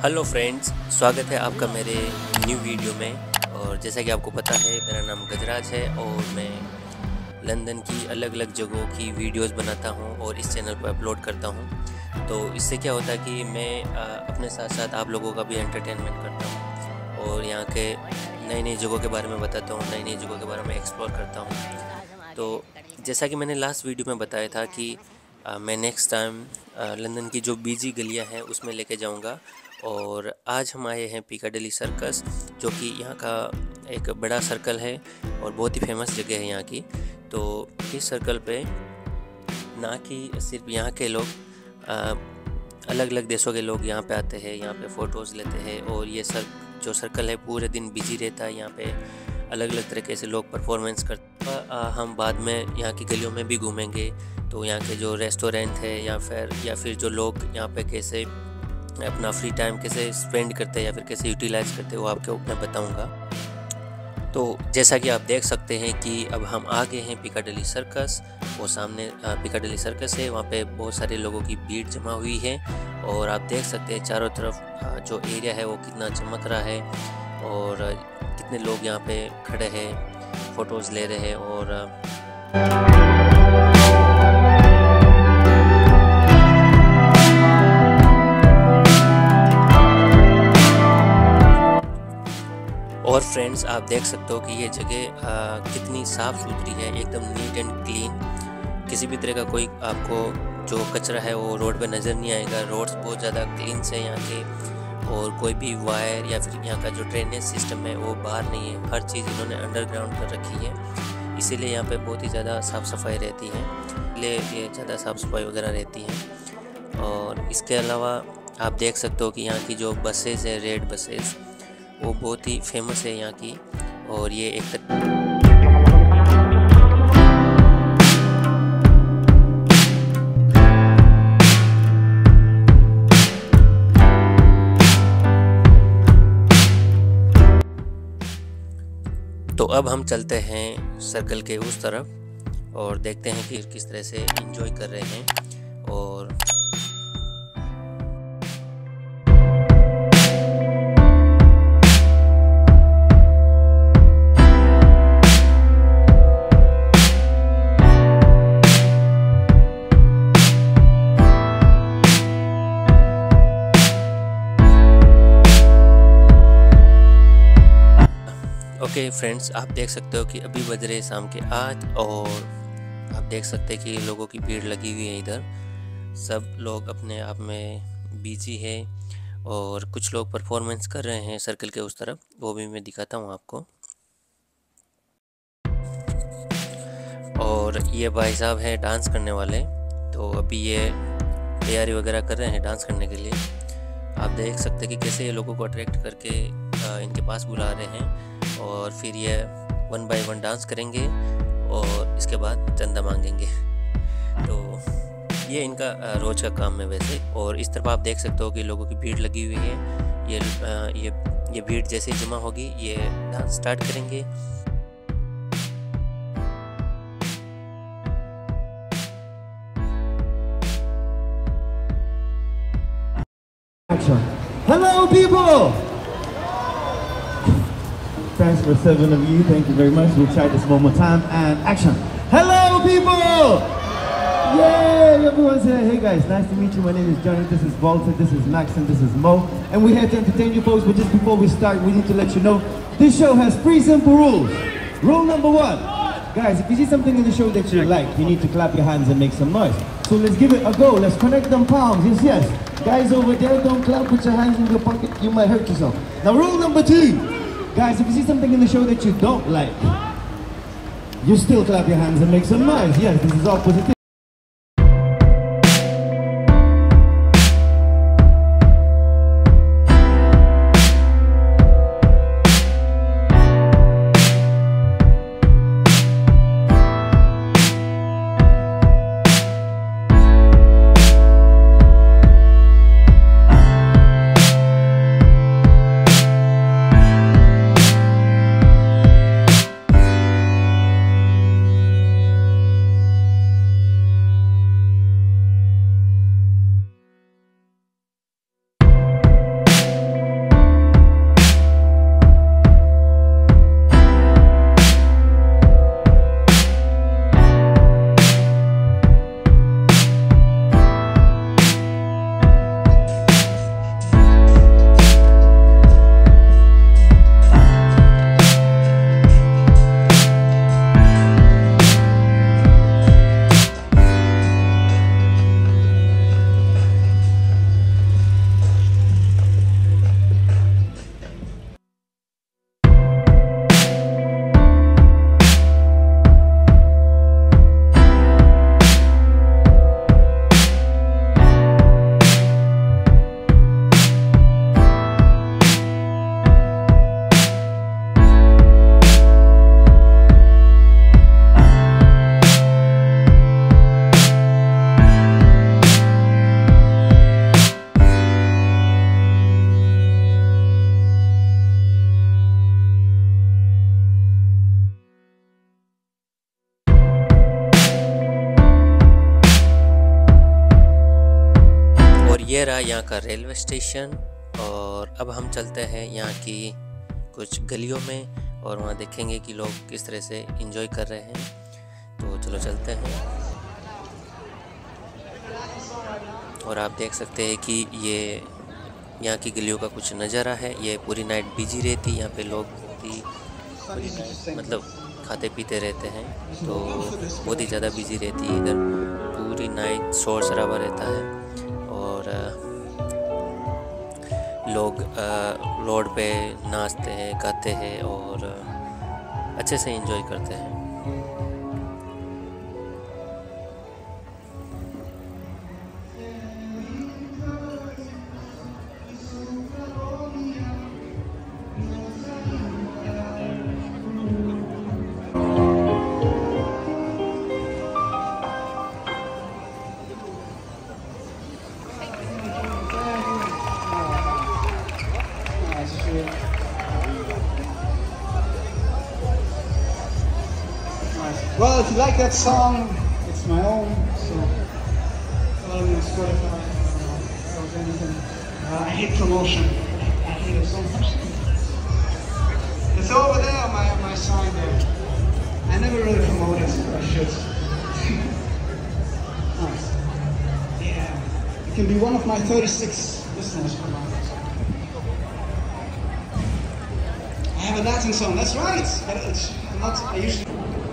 Hello friends, स्वागत है आपका मेरे न्यू वीडियो में। और जैसा कि आपको पता है, मेरा नाम गजराज है और मैं लंदन की अलग अलग जगहों की वीडियोस बनाता हूं और इस चैनल पर अपलोड करता हूं। तो इससे क्या होता है कि मैं अपने साथ साथ आप लोगों का भी एंटरटेनमेंट करता हूं और यहाँ के नई नई जगहों के बारे में बताता हूँ, नई नई जगहों के बारे में एक्सप्लोर करता हूँ। तो जैसा कि मैंने लास्ट वीडियो में बताया था कि मैं नेक्स्ट टाइम लंदन की जो बिजी गलियाँ हैं उसमें लेके जाऊँगा। और आज हम आए हैं पिकाडेली सर्कस, जो कि यहाँ का एक बड़ा सर्कल है और बहुत ही फेमस जगह है यहाँ की। तो इस सर्कल पे ना कि सिर्फ यहाँ के लोग, अलग अलग देशों के लोग यहाँ पे आते हैं, यहाँ पे फ़ोटोज़ लेते हैं। और ये जो सर्कल है पूरे दिन बिजी रहता है। यहाँ पे अलग अलग तरीके से लोग परफॉर्मेंस करते हैं। हम बाद में यहाँ की गलियों में भी घूमेंगे, तो यहाँ के जो रेस्टोरेंट है या फिर जो लोग यहाँ पे कैसे अपना फ्री टाइम कैसे स्पेंड करते हैं या फिर कैसे यूटिलाइज करते हैं, वो आपको मैं बताऊंगा। तो जैसा कि आप देख सकते हैं कि अब हम आ गए हैं पिकाडेली सर्कस। वो सामने पिकाडेली सर्कस है, वहाँ पे बहुत सारे लोगों की भीड़ जमा हुई है। और आप देख सकते हैं चारों तरफ जो एरिया है वो कितना चमक रहा है और कितने लोग यहाँ पे खड़े हैं, फ़ोटोज़ ले रहे हैं। और फ्रेंड्स, आप देख सकते हो कि ये जगह कितनी साफ़ सुथरी है, एकदम नीट एंड क्लीन। किसी भी तरह का कोई आपको जो कचरा है वो रोड पे नज़र नहीं आएगा। रोड्स बहुत ज़्यादा क्लीन से यहाँ के, और कोई भी वायर या फिर यहाँ का जो ड्रेनेज सिस्टम है वो बाहर नहीं है। हर चीज़ इन्होंने अंडरग्राउंड कर रखी है, इसीलिए यहाँ पे बहुत ही ज़्यादा साफ़ सफाई रहती है, इसलिए ये ज़्यादा साफ़ सफाई वगैरह रहती है। और इसके अलावा आप देख सकते हो कि यहाँ की जो बसेस है, रेड बसेस, वो बहुत ही फेमस है यहाँ की। और ये तो अब हम चलते हैं सर्कल के उस तरफ और देखते हैं कि किस तरह से एंजॉय कर रहे हैं। और ओके फ्रेंड्स, आप देख सकते हो कि अभी बज रहे शाम के 8 और आप देख सकते हैं कि लोगों की भीड़ लगी हुई है इधर। सब लोग अपने आप में बिजी है और कुछ लोग परफॉर्मेंस कर रहे हैं सर्कल के उस तरफ, वो भी मैं दिखाता हूँ आपको। और ये भाई साहब हैं डांस करने वाले, तो अभी ये तैयारी वगैरह कर रहे हैं डांस करने के लिए। आप देख सकते हैं कि कैसे ये लोगों को अट्रैक्ट करके इनके पास बुला रहे हैं। और फिर ये 1 बाय 1 डांस करेंगे और इसके बाद चंदा मांगेंगे। तो ये इनका रोज का काम है वैसे। और इस तरफ आप देख सकते हो कि लोगों की भीड़ लगी हुई है। ये भीड़ जैसे ही जमा होगी ये डांस स्टार्ट करेंगे। Hello people! Thanks for 7 of you, thank you very much. We'll try this one more time and action. Hello people! Yay! Everyone's here. Hey guys, nice to meet you. My name is Johnny, this is Walter, this is Max, and this is Mo. And we're here to entertain you folks, but just before we start, we need to let you know, this show has 3 simple rules. Rule number 1. Guys, if you see something in the show that you like, you need to clap your hands and make some noise. So let's give it a go. Let's connect them palms. Yes, yes. Guys over there, don't clap. Put your hands in your pocket. You might hurt yourself. Now, rule number 2. Guys, if you see something in the show that you don't like, you still clap your hands and make some noise. Yes, this is all positive. ये रहा यहाँ का railway station. और अब हम चलते हैं यहाँ की कुछ गलियों में और वहाँ देखेंगे कि लोग किस तरह से एंजॉय कर रहे हैं। तो चलो चलते हैं। और आप देख सकते हैं कि ये यहाँ की गलियों का कुछ नज़ारा है। ये पूरी नाइट बिजी रहती है यहाँ पे, लोग पूरी नाइट मतलब खाते पीते रहते हैं, तो बहुत ही ज़्यादा बिजी रहती है इधर। पूरी नाइट शोर शराबा रहता है और लोग रोड पे नाचते हैं, गाते हैं और अच्छे से एंजॉय करते हैं। Well, if you like that song, it's my own, so follow me on Spotify or anything. I hate promotion. I hate it so much. It's over there on my sign there. I never really promote it, I should. Nice. Yeah. You can be one of my 36 listeners per month. I have a Latin song, that's right. I'm not, I usually...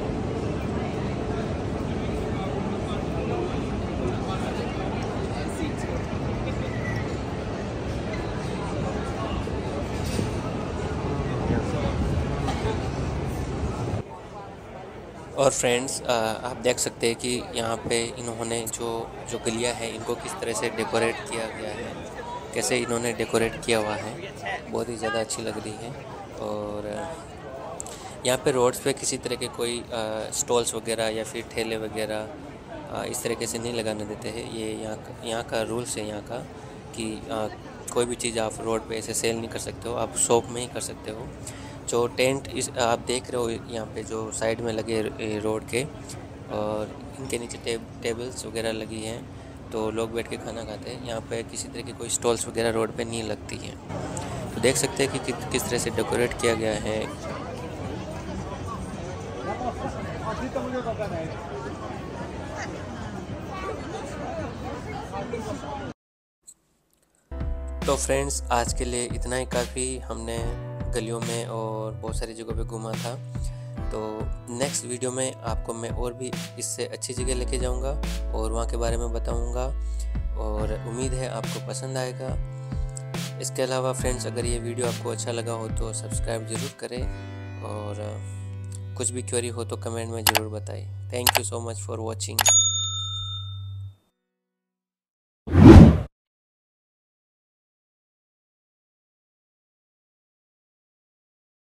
और friends, आप देख सकते हैं कि यहाँ पे इन्होंने जो गलियाँ हैं इनको किस तरह से डेकोरेट किया गया है, कैसे इन्होंने डेकोरेट किया हुआ है, बहुत ही ज़्यादा अच्छी लग रही है। और यहाँ पे रोड्स पे किसी तरह के कोई स्टॉल्स वगैरह या फिर ठेले वगैरह इस तरीके से नहीं लगाने देते हैं। ये यहाँ का रूल्स है यहाँ का कि कोई भी चीज़ आप रोड पे ऐसे सेल नहीं कर सकते हो, आप शॉप में ही कर सकते हो। जो टेंट इस आप देख रहे हो यहाँ पे जो साइड में लगे रोड के, और इनके नीचे टेबल्स वगैरह लगी हैं, तो लोग बैठ के खाना खाते हैं। यहाँ पे किसी तरह की कोई स्टॉल्स वगैरह रोड पे नहीं लगती हैं। तो देख सकते हैं कि किस तरह से डेकोरेट किया गया है। तो फ्रेंड्स, आज के लिए इतना ही काफ़ी। हमने गलियों में और बहुत सारी जगहों पे घूमा था। तो नेक्स्ट वीडियो में आपको मैं और भी इससे अच्छी जगह लेके जाऊंगा और वहाँ के बारे में बताऊंगा, और उम्मीद है आपको पसंद आएगा। इसके अलावा फ्रेंड्स, अगर ये वीडियो आपको अच्छा लगा हो तो सब्सक्राइब ज़रूर करें, और कुछ भी क्वेरी हो तो कमेंट में ज़रूर बताएं। Thank you so much for watching.